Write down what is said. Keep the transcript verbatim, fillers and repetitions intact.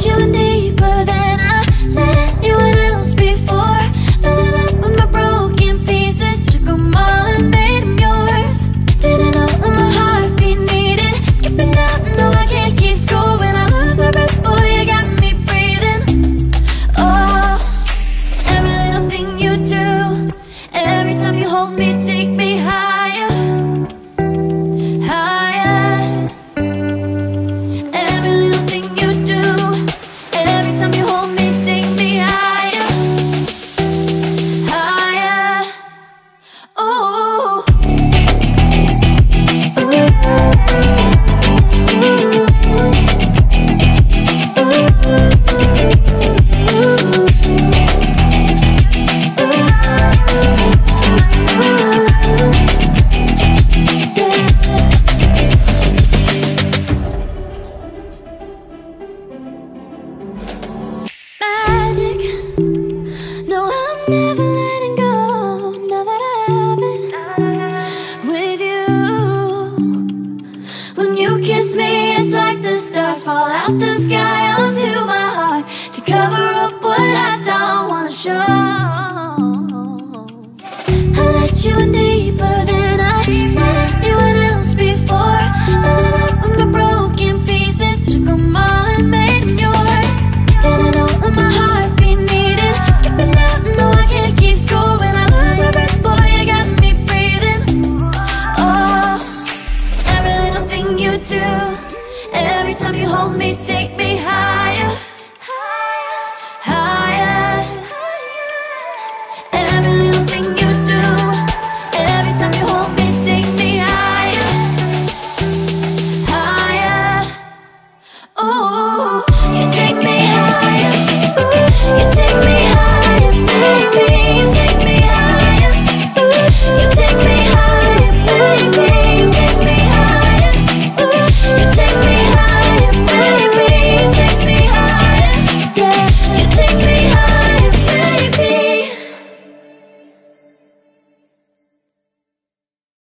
let you in deeper than I let anyone else before. Fell in love with my broken pieces, took them all and made them yours. Didn't know what my heartbeat needed, skipping out, no I can't keep score. When I lose my breath, boy, you got me breathing. Oh, every little thing you do, every time you hold me, take me higher, higher. Every little thing you do, every time you hold me, take me higher, higher. Oh, magic. No, I'm never letting go. Now that I have it with you. When you kiss me, it's like the stars fall out the sky onto my heart to cover up what I don't wanna show. I let you in deeper than I let anyone else before. Fell in love with my broken pieces, took them all and made them yours. Didn't know what my heartbeat needed, skipping out, no I can't keep score. When I lose my breath, boy, you got me breathing. Oh, every little thing you do, every time you hold me, take me